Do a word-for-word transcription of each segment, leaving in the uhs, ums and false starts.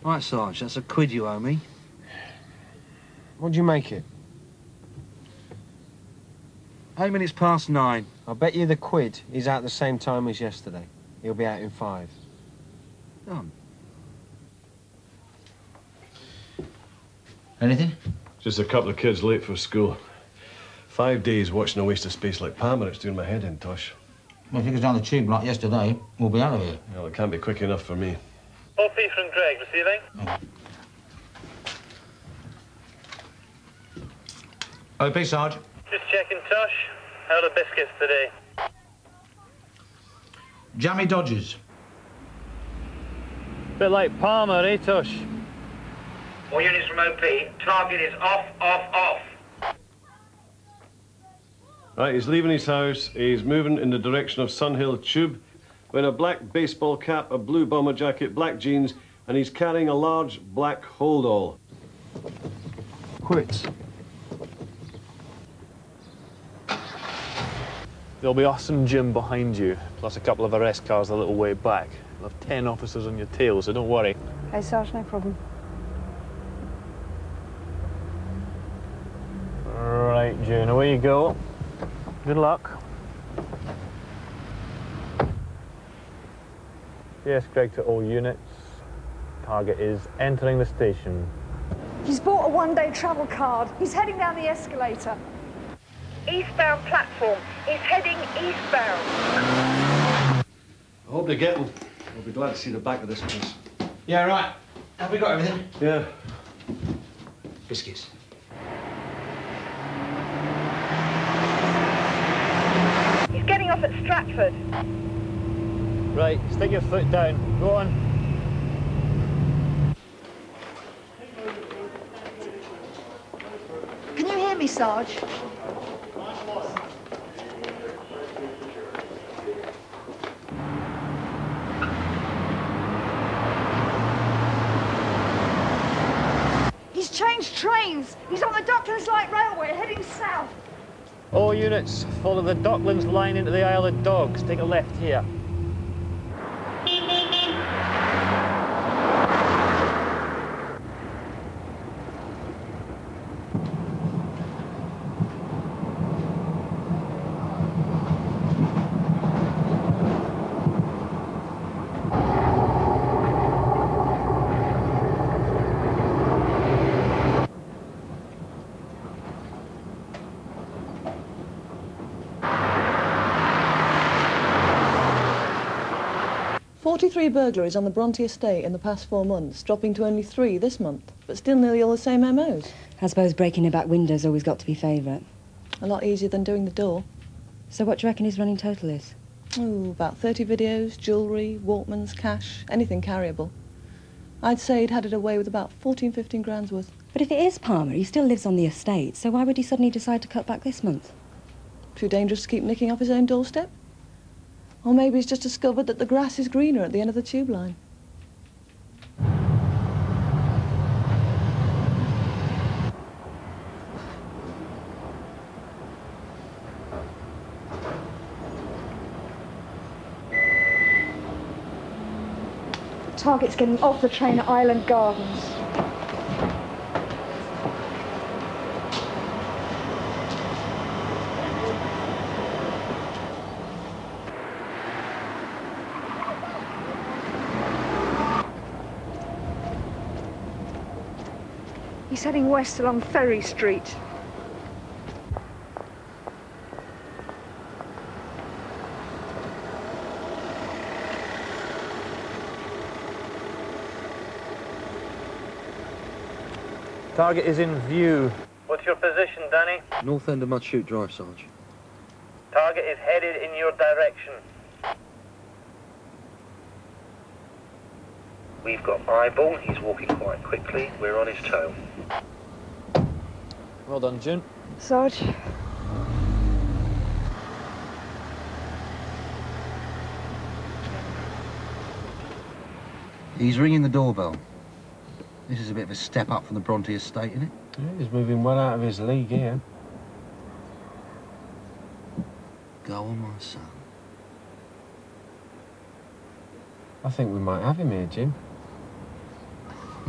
Right, Sarge, that's a quid you owe me. What'd you make it? Eight minutes past nine. I'll bet you the quid is out the same time as yesterday. He'll be out in five. Done. Anything? Just a couple of kids late for school. Five days watching a waste of space like Palmer, it's doing my head in, Tosh. Well, if it goes down the tube like yesterday, we'll be out of here. Well, it can't be quick enough for me. O P from Greig, receiving. Oh. O P, Sarge. Just checking, Tosh. How are the biscuits today? Jammy Dodgers. Bit like Palmer, eh, Tosh? All units from O P, target is off, off, off. Right, he's leaving his house. He's moving in the direction of Sunhill Tube, wearing a black baseball cap, a blue bomber jacket, black jeans, and he's carrying a large black holdall. Quits. There'll be us and Jim behind you, plus a couple of arrest cars a little way back. You'll have ten officers on your tail, so don't worry. Hey, Sarge, no problem. Right, June, away you go. Good luck. Yes, Greg to all units. Target is entering the station. He's bought a one-day travel card. He's heading down the escalator. Eastbound platform. He's heading eastbound. I hope they get him. I'll be glad to see the back of this place. Yeah, right. Have we got everything? Yeah. Biscuits. He's getting off at Stratford. Right, stick your foot down. Go on. Can you hear me, Sarge? He's changed trains. He's on the Docklands Light Railway, heading south. All units, follow the Docklands line into the Isle of Dogs. Take a left here. forty-three burglaries on the Bronte estate in the past four months, dropping to only three this month, but still nearly all the same M Os. I suppose breaking in back windows always got to be favourite. A lot easier than doing the door. So what do you reckon his running total is? Oh, about thirty videos, jewellery, Walkmans, cash, anything carryable. I'd say he'd had it away with about fourteen, fifteen grand's worth. But if it is Palmer, he still lives on the estate, so why would he suddenly decide to cut back this month? Too dangerous to keep nicking off his own doorstep? Or maybe he's just discovered that the grass is greener at the end of the tube line. Target's getting off the train at Island Gardens. He's heading west along Ferry Street. Target is in view. What's your position, Danny? North end of Mud Chute Drive, Sarge. Target is headed in your direction. We've got eyeball. He's walking quite quickly. We're on his tail. Well done, June. Sarge. He's ringing the doorbell. This is a bit of a step up from the Bronte estate, isn't it? Yeah, he's moving well out of his league here. Go on, my son. I think we might have him here, Jim.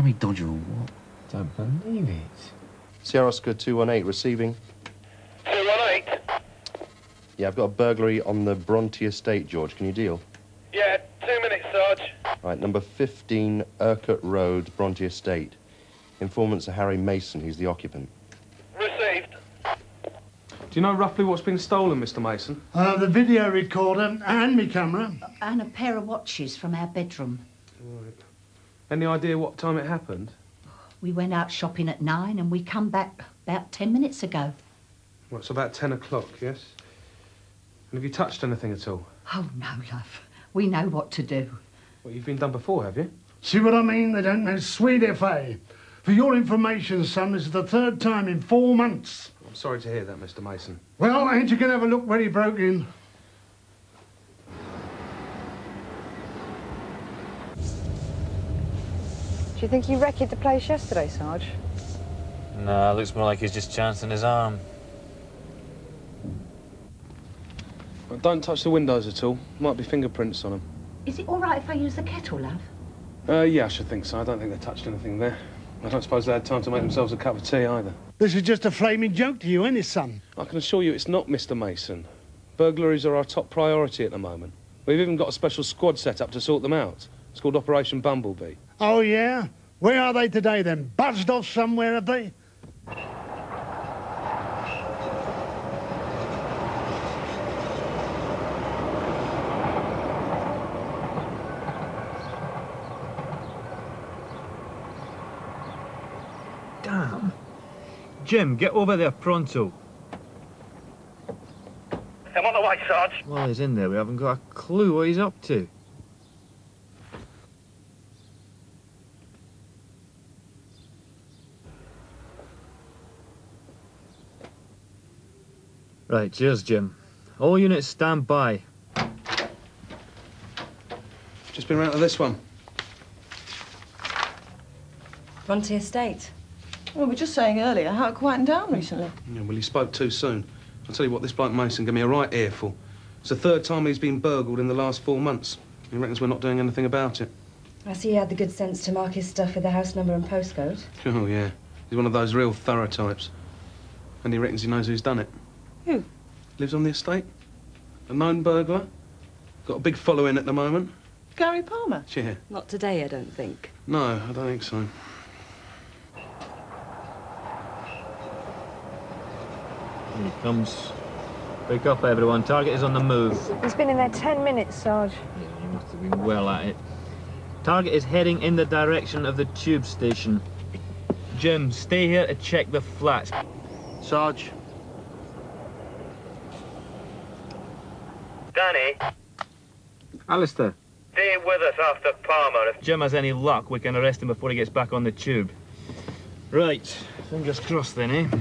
Sammy Dodger or what? Don't believe it. Sierra Oscar two one eight receiving. two one eight? Yeah, I've got a burglary on the Bronte estate, George. Can you deal? Yeah, two minutes, Sarge. Right, number fifteen, Urquhart Road, Bronte estate. Informant's a Harry Mason. He's the occupant. Received. Do you know roughly what's been stolen, Mister Mason? Uh, the video recorder and me camera. And a pair of watches from our bedroom. Right. Any idea what time it happened? We went out shopping at nine and we come back about ten minutes ago. Well, it's about ten o'clock, yes? And have you touched anything at all? Oh, no, love. We know what to do. Well, you've been done before, have you? See what I mean? They don't know sweet F A. For your information, son, this is the third time in four months. I'm sorry to hear that, Mister Mason. Well, ain't you gonna have a look where he broke in? Do you think he wrecked the place yesterday, Sarge? Nah, looks more like he's just chancing his arm. Well, don't touch the windows at all. Might be fingerprints on them. Is it all right if I use the kettle, love? Uh, yeah, I should think so. I don't think they touched anything there. I don't suppose they had time to make themselves a cup of tea either. This is just a flaming joke to you, ain't it, son? I can assure you it's not, Mister Mason. Burglaries are our top priority at the moment. We've even got a special squad set up to sort them out. It's called Operation Bumblebee. Oh, yeah? Where are they today, then? Buzzed off somewhere, have they? Damn. Jim, get over there pronto. I'm on the way, Sarge. While he's in there, we haven't got a clue what he's up to. Right, cheers, Jim. All units stand by. Just been round to this one. Bronte Estate. Well, we were just saying earlier how it quietened down recently. Yeah, well, he spoke too soon. I'll tell you what, this bloke Mason gave me a right earful. It's the third time he's been burgled in the last four months. He reckons we're not doing anything about it. I see he had the good sense to mark his stuff with the house number and postcode. Oh, yeah. He's one of those real thorough types. And he reckons he knows who's done it. Who? Lives on the estate. A known burglar. Got a big following at the moment. Gary Palmer? Yeah. Not today, I don't think. No, I don't think so. Here he comes. Wake up, everyone. Target is on the move. He's been in there ten minutes, Sarge. Yeah, he must have been well at it. Target is heading in the direction of the tube station. Jim, stay here to check the flats. Sarge. Danny, Alistair. stay with us after Palmer. If Jim has any luck, we can arrest him before he gets back on the tube. Right. Fingers crossed then, eh?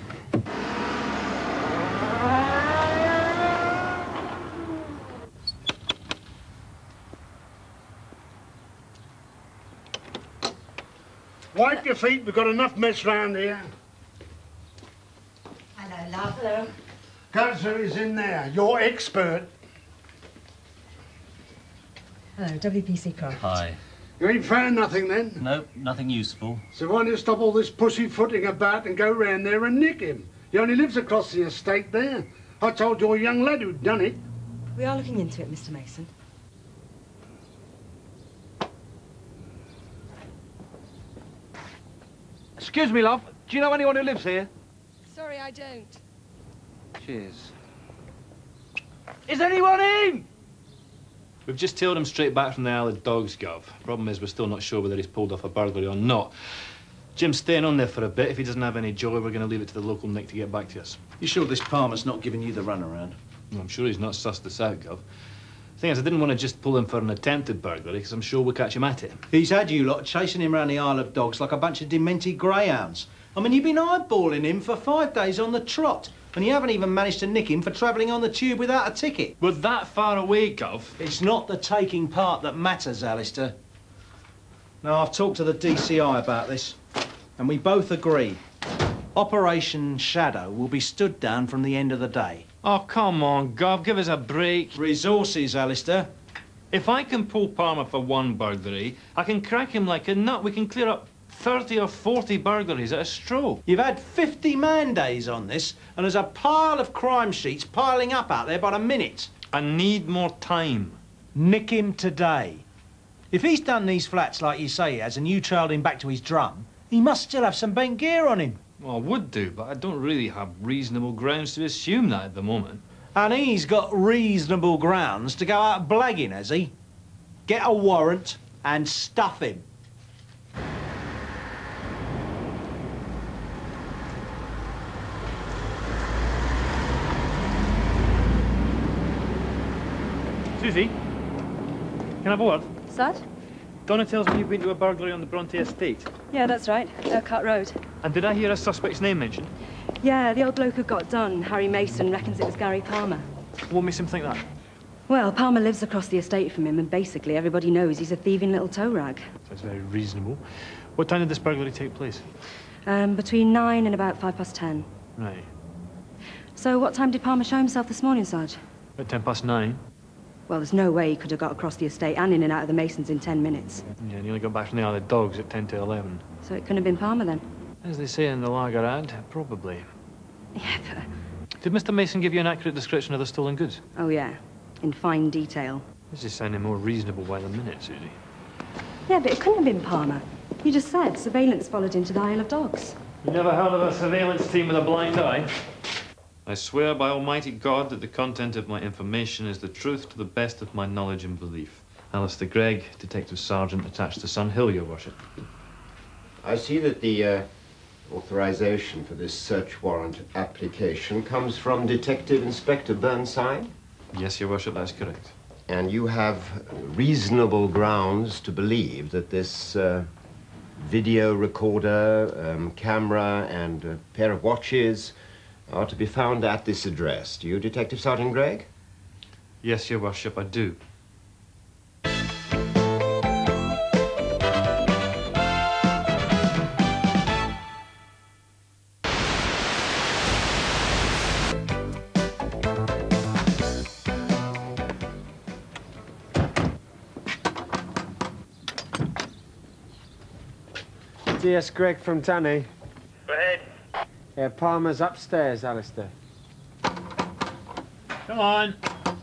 Wipe your feet, we've got enough mess round here. Hello, love. Hello. Cotcher is in there, your expert. Hello, W P C Croft. Hi. You ain't found nothing then? Nope, nothing useful. So why don't you stop all this pussyfooting about and go round there and nick him? He only lives across the estate there. I told your young lad who'd done it. We are looking into it, Mister Mason. Excuse me, love. Do you know anyone who lives here? Sorry, I don't. Cheers. Is anyone in? We've just tailed him straight back from the Isle of Dogs, Gov. Problem is, we're still not sure whether he's pulled off a burglary or not. Jim's staying on there for a bit. If he doesn't have any joy, we're going to leave it to the local Nick to get back to us. You sure this Palmer's not giving you the runaround? Well, I'm sure he's not sussed us out, Gov. The thing is, I didn't want to just pull him for an attempted burglary, because I'm sure we'll catch him at it. He's had you lot chasing him around the Isle of Dogs like a bunch of demented greyhounds. I mean, you've been eyeballing him for five days on the trot, and you haven't even managed to nick him for travelling on the tube without a ticket. We're that far away, Gov. It's not the taking part that matters, Alistair. Now, I've talked to the D C I about this, and we both agree. Operation Shadow will be stood down from the end of the day. Oh, come on, Gov, give us a break. Resources, Alistair. If I can pull Palmer for one burglary, I can crack him like a nut. We can clear up thirty or forty burglaries at a stroke. You've had fifty man days on this, and there's a pile of crime sheets piling up out there by the minute. I need more time. Nick him today. If he's done these flats like you say he has, and you trailed him back to his drum, he must still have some bent gear on him. Well, I would do, but I don't really have reasonable grounds to assume that at the moment. And he's got reasonable grounds to go out blagging, has he? Get a warrant and stuff him. Susie, can I have a word? Sir? Donna tells me you've been to a burglary on the Bronte estate. Yeah, that's right. Urquhart Road. And did I hear a suspect's name mentioned? Yeah, the old bloke who got done, Harry Mason, reckons it was Gary Palmer. What makes him think that? Well, Palmer lives across the estate from him, and basically everybody knows he's a thieving little tow rag. That's very reasonable. What time did this burglary take place? Um, between nine and about five past ten. Right. So what time did Palmer show himself this morning, Sarge? At ten past nine. Well, there's no way he could have got across the estate and in and out of the Masons in ten minutes. Yeah, and he only got back from the Isle of Dogs at ten to eleven. So it couldn't have been Palmer then? As they say in the lager ad, probably. Yeah, but... Did Mister Mason give you an accurate description of the stolen goods? Oh, yeah. In fine detail. This is sounding more reasonable by the minute, Susie. Yeah, but it couldn't have been Palmer. You just said surveillance followed him to the Isle of Dogs. You never heard of a surveillance team with a blind eye? I swear by Almighty God that the content of my information is the truth to the best of my knowledge and belief. Alistair Greig, Detective Sergeant attached to Sun Hill, Your Worship. I see that the uh, authorization for this search warrant application comes from Detective Inspector Burnside? Yes, Your Worship, that's correct. And you have reasonable grounds to believe that this uh, video recorder, um, camera, and a pair of watches are to be found at this address. Do you, Detective Sergeant Greig? Yes, Your Worship, I do. D S Greig from Danny. Go ahead. Yeah, Palmer's upstairs, Alistair. Come on.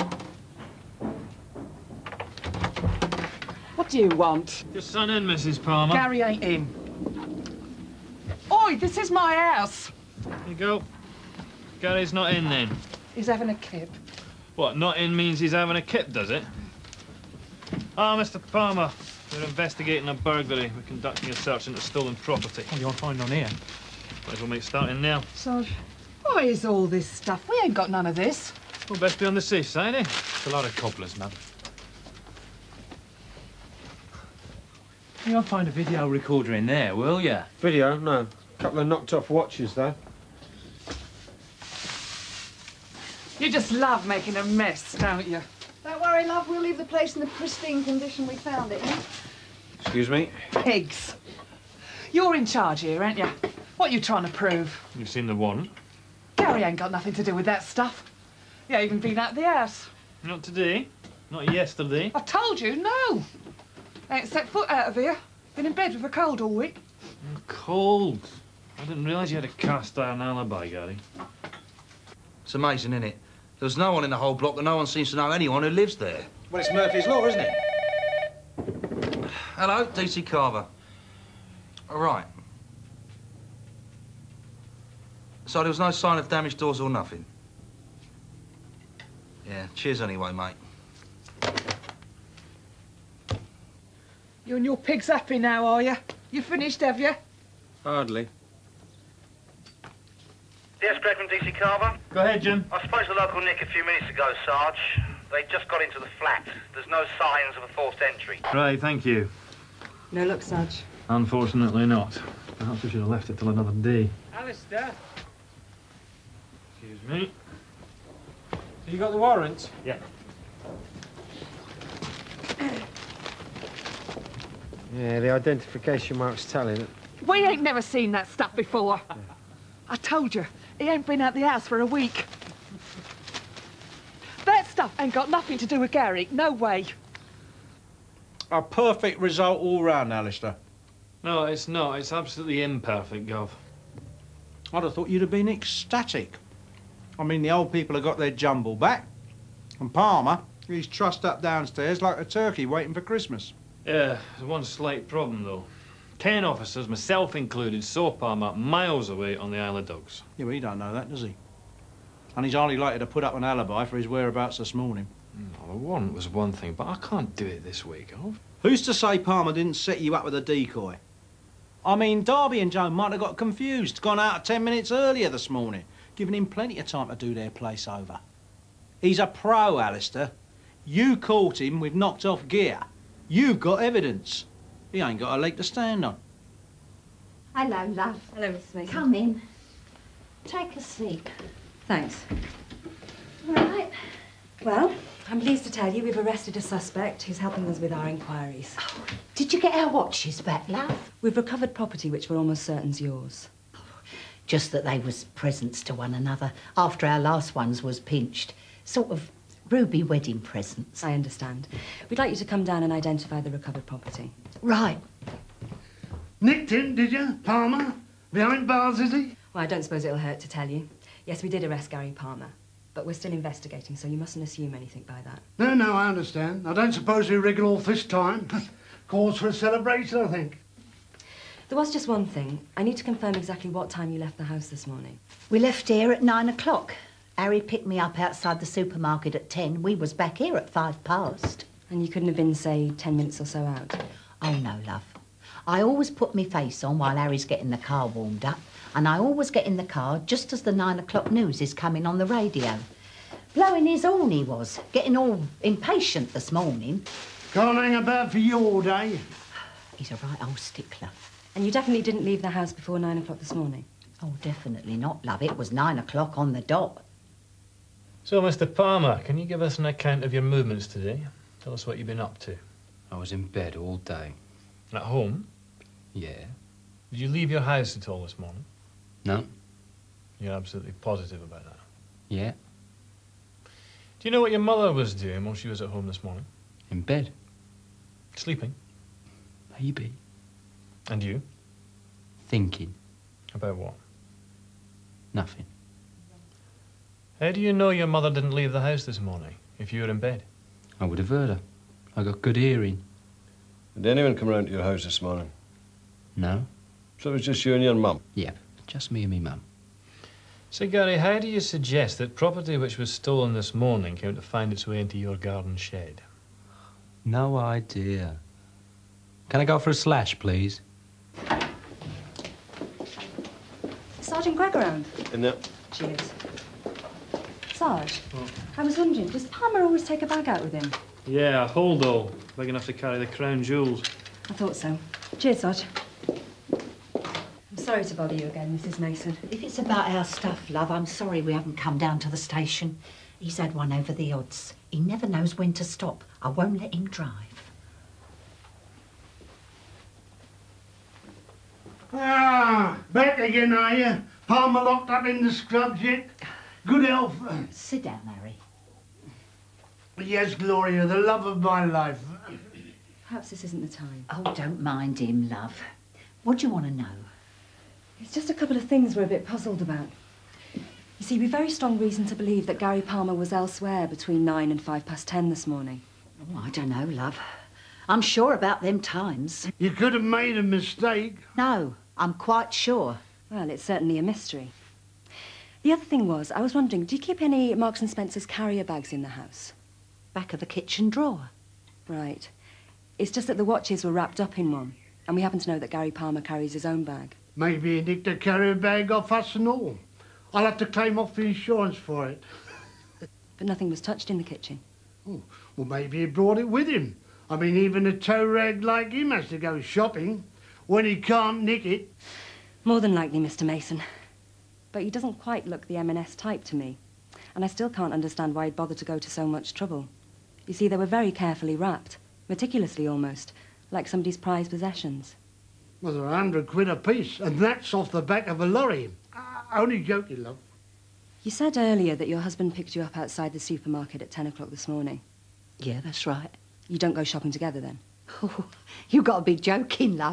What do you want? Your son in, Missus Palmer. Gary ain't in. Oi, this is my house. Here you go. Gary's not in, then. He's having a kip. What, not in means he's having a kip, does it? Ah, Mister Palmer, we're investigating a burglary. We're conducting a search into stolen property. What do you want to find on here? Might as well make starting now. Sarge, what is all this stuff? We ain't got none of this. Well, best be on the safe side, eh? It's a lot of cobblers, man. You won't find a video recorder in there, will you? Video? No. A couple of knocked-off watches, though. You just love making a mess, don't you? Don't worry, love, we'll leave the place in the pristine condition we found it in. Excuse me? Pigs. You're in charge here, ain't you? What are you trying to prove? You've seen the warrant? Gary ain't got nothing to do with that stuff. He ain't even been out of the house. Not today. Not yesterday. I told you, no. Ain't set foot out of here. Been in bed with a cold all week. Cold. I didn't realise you had a cast-iron alibi, Gary. It's amazing, isn't it? There's no one in the whole block and no one seems to know anyone who lives there. Well, it's Murphy's Law, isn't it? Hello, D C Carver. All right. So there was no sign of damaged doors or nothing? Yeah, cheers anyway, mate. You and your pigs happy now, are you? You finished, have you? Hardly. Yes, Greg from D C Carver. Go ahead, Jim. I spoke to the local Nick a few minutes ago, Sarge. They just got into the flat. There's no signs of a forced entry. Right, thank you. No luck, Sarge. Unfortunately not. Perhaps we should have left it till another day. Alistair? Excuse me. You got the warrant? Yeah. Yeah, the identification mark's telling it. We ain't never seen that stuff before. Yeah. I told you, he ain't been out the house for a week. That stuff ain't got nothing to do with Gary, no way. A perfect result all round, Alistair. No, it's not. It's absolutely imperfect, Gov. I'd have thought you'd have been ecstatic. I mean, the old people have got their jumble back. And Palmer, he's trussed up downstairs like a turkey waiting for Christmas. Yeah, there's one slight problem, though. Ten officers, myself included, saw Palmer miles away on the Isle of Dogs. Yeah, well, he don't know that, does he? And he's hardly likely to put up an alibi for his whereabouts this morning. No, the warrant was one thing, but I can't do it this week, Gov. Who's to say Palmer didn't set you up with a decoy? I mean, Darby and Joe might have got confused, gone out ten minutes earlier this morning, giving him plenty of time to do their place over. He's a pro, Alistair. You caught him with knocked off gear. You've got evidence. He ain't got a leg to stand on. Hello, love. Hello, Missus Mason. Come in. Take a seat. Thanks. All right. Well, I'm pleased to tell you we've arrested a suspect who's helping us with our inquiries. Oh, did you get our watches back, love? We've recovered property which we're almost certain's yours. Oh, just that they was presents to one another after our last ones was pinched. Sort of ruby wedding presents. I understand. We'd like you to come down and identify the recovered property. Right. Nicked him, did you, Palmer? Behind bars, is he? Well, I don't suppose it'll hurt to tell you. Yes, we did arrest Gary Palmer, but we're still investigating, so you mustn't assume anything by that. No, no, I understand. I don't suppose we wriggle off this time. Cause for a celebration, I think. There was just one thing. I need to confirm exactly what time you left the house this morning. We left here at nine o'clock. Harry picked me up outside the supermarket at ten. We was back here at five past. And you couldn't have been, say, ten minutes or so out? Oh, no, love. I always put my face on while Harry's getting the car warmed up, and I always get in the car just as the nine o'clock news is coming on the radio. Blowing his horn he was, getting all impatient this morning. Can't hang about for you all day. He's a right old stickler. And you definitely didn't leave the house before nine o'clock this morning? Oh, definitely not, love. It was nine o'clock on the dot. So, Mister Palmer, can you give us an account of your movements today? Tell us what you've been up to. I was in bed all day. At home? Yeah. Did you leave your house at all this morning? No. You're absolutely positive about that? Yeah. Do you know what your mother was doing while she was at home this morning? In bed. Sleeping? Maybe. And you? Thinking. About what? Nothing. How do you know your mother didn't leave the house this morning, if you were in bed? I would have heard her. I got good hearing. Did anyone come round to your house this morning? No. So it was just you and your mum? Yep, just me and me mum. So, Gary, how do you suggest that property which was stolen this morning came to find its way into your garden shed? No idea. Can I go for a slash, please? Sergeant Greig around? In there. Cheers. Sarge, I was wondering, does Palmer always take a bag out with him? Yeah, a hold-all. Big enough to carry the crown jewels. I thought so. Cheers, Sarge. I'm sorry to bother you again, Missus Mason. If it's about our stuff, love, I'm sorry we haven't come down to the station. He's had one over the odds. He never knows when to stop. I won't let him drive. Ah, back again, are you? Palmer locked up in the scrubs yet? Good health. Sit down, Harry. Yes, Gloria, the love of my life. Perhaps this isn't the time. Oh, don't mind him, love. What do you want to know? It's just a couple of things we're a bit puzzled about. You see, we've very strong reason to believe that Gary Palmer was elsewhere between nine and five past ten this morning. Oh, I don't know, love. I'm sure about them times. You could have made a mistake. No, I'm quite sure. Well, it's certainly a mystery. The other thing was, I was wondering, do you keep any Marks and Spencer's carrier bags in the house? Back of the kitchen drawer. Right. It's just that the watches were wrapped up in one, and we happen to know that Gary Palmer carries his own bag. Maybe he nicked a carrier bag off us and all. I'll have to claim off the insurance for it. But nothing was touched in the kitchen. Oh, well, maybe he brought it with him. I mean, even a tow rag like him has to go shopping when he can't nick it. More than likely, Mister Mason. But he doesn't quite look the M and S type to me. And I still can't understand why he'd bother to go to so much trouble. You see, they were very carefully wrapped, meticulously almost, like somebody's prized possessions. Well, they're a hundred quid apiece, and that's off the back of a lorry. Uh, only joking, love. You said earlier that your husband picked you up outside the supermarket at ten o'clock this morning. Yeah, that's right. You don't go shopping together, then? Oh, you got to be joking, love.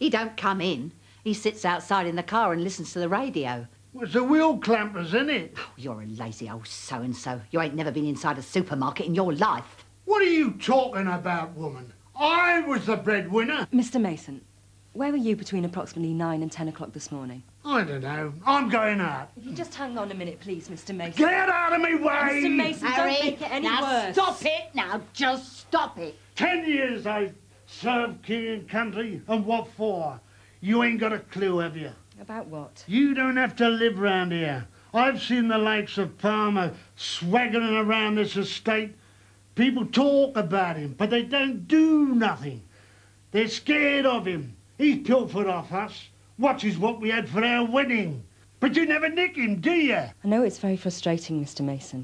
He don't come in. He sits outside in the car and listens to the radio. Well, it's the wheel clampers, isn't it? Oh, you're a lazy old so-and-so. You ain't never been inside a supermarket in your life. What are you talking about, woman? I was the breadwinner. Mister Mason, where were you between approximately nine and ten o'clock this morning? I don't know. I'm going out. If you just hang on a minute, please, Mister Mason. Get out of me way! Mister Mason, Harry, don't make it any now worse. stop it. Now, just stop it. Ten years I served king and country, and what for? You ain't got a clue, have you? About what? You don't have to live round here. I've seen the likes of Palmer swaggering around this estate. People talk about him, but they don't do nothing. They're scared of him. He's pilfered off us. Watches what we had for our wedding. But you never nick him, do you? I know it's very frustrating, Mister Mason.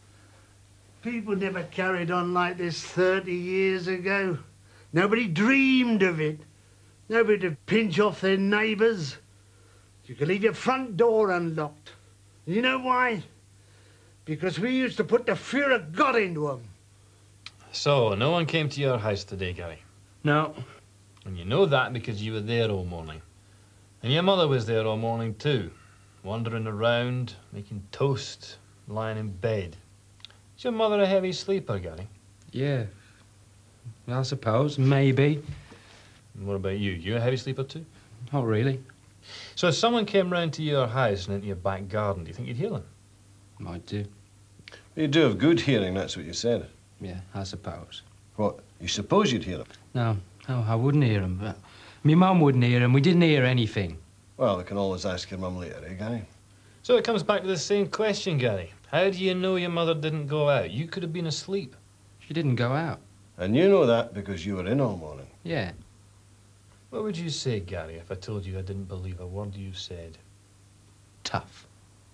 People never carried on like this thirty years ago. Nobody dreamed of it. Nobody to pinch off their neighbours. You could leave your front door unlocked. And you know why? Because we used to put the fear of God into them. So, no one came to your house today, Gary? No. And you know that because you were there all morning. And your mother was there all morning too, wandering around, making toast, lying in bed. Is your mother a heavy sleeper, Gary? Yeah. I suppose, maybe. And what about you? You a heavy sleeper too? Not really. So if someone came round to your house and into your back garden, do you think you'd hear them? Might do. You do have good hearing, that's what you said. Yeah, I suppose. What, you suppose you'd hear them? No, no, I wouldn't hear them, but my mum wouldn't hear them. We didn't hear anything. Well, I can always ask your mum later, eh, Gary? So it comes back to the same question, Gary. How do you know your mother didn't go out? You could have been asleep. She didn't go out. And you know that because you were in all morning. Yeah. What would you say, Gary, if I told you I didn't believe a word you said? Tough.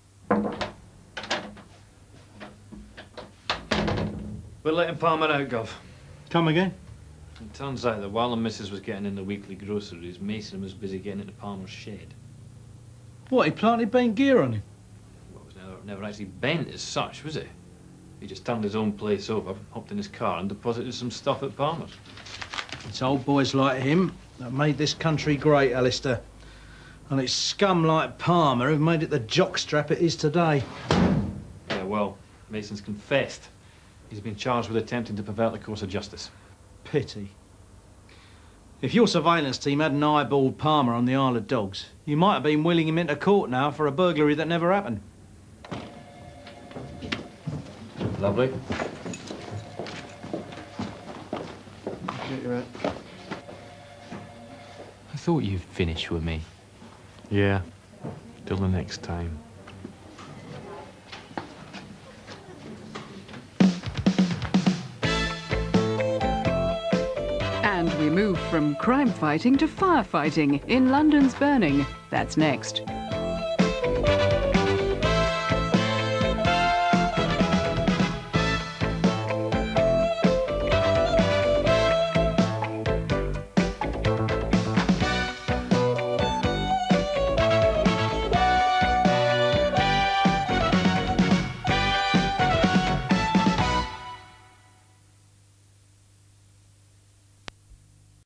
We're letting Palmer out, Gov. Come again? It turns out that while the missus was getting in the weekly groceries, Mason was busy getting into Palmer's shed. What, he planted bent gear on him? Well, it was never, never actually bent as such, was it? He just turned his own place over, hopped in his car and deposited some stuff at Palmer's. It's old boys like him that made this country great, Alistair. And it's scum like Palmer who've made it the jockstrap it is today. Yeah, well, Mason's confessed. He's been charged with attempting to pervert the course of justice. Pity. If your surveillance team hadn't eyeballed Palmer on the Isle of Dogs, you might have been wheeling him into court now for a burglary that never happened. Lovely. Get your hat. I thought you'd finish with me. Yeah, till the next time. And we move from crime fighting to firefighting in London's Burning. That's next.